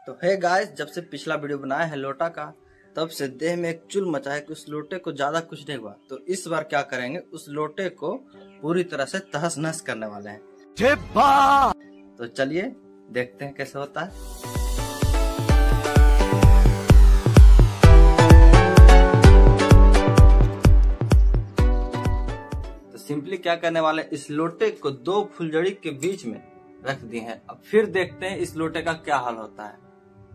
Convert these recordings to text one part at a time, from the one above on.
तो है गाइस, जब से पिछला वीडियो बनाया है लोटा का, तब से देह में एक चुल मचा है कि उस लोटे को ज्यादा कुछ नहीं हुआ। तो इस बार क्या करेंगे, उस लोटे को पूरी तरह से तहस नहस करने वाले हैं। तो चलिए देखते हैं कैसे होता है। तो सिंपली क्या करने वाले, इस लोटे को दो फुलझड़ी के बीच में रख दिए हैं। अब फिर देखते हैं इस लोटे का क्या हाल होता है।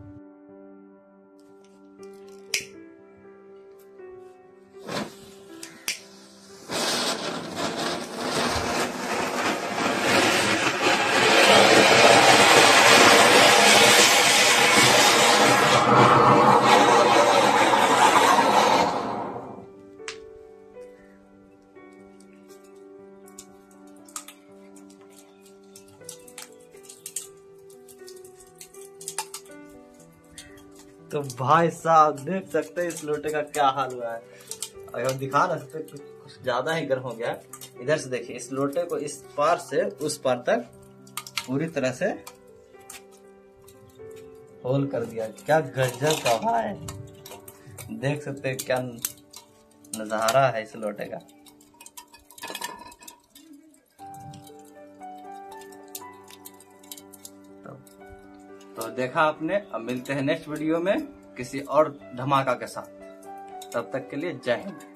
तो भाई साहब देख सकते हैं इस लोटे का क्या हाल हुआ है। अगर दिखा ना सकते, कुछ ज्यादा ही गर्म हो गया। इधर से देखिए, इस लोटे को इस पार से उस पार तक पूरी तरह से होल कर दिया। क्या गजब का भाई, देख सकते हैं क्या नजारा है इस लोटे का। तो देखा आपने। अब मिलते हैं नेक्स्ट वीडियो में किसी और धमाका के साथ। तब तक के लिए जय हिंद।